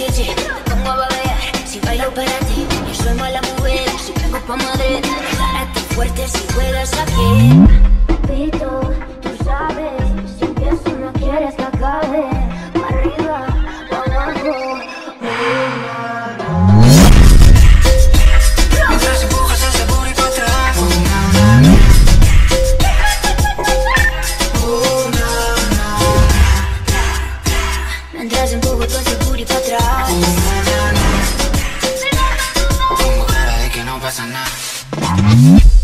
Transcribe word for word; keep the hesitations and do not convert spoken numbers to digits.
chichi, me pongo a babear si bailo para ti. Yo soy mala mujer, si vengo pa' Madrid. Prepárate fuerte si juegas aquí. Pito, tú sabes, si empiezo no quieres que acabe. Pa' arriba, pa' abajo, mientras empujas ese booty pa' atrás. mientras empujo todo ese booty pa' atrás. Tengo cara de que no pasa nada.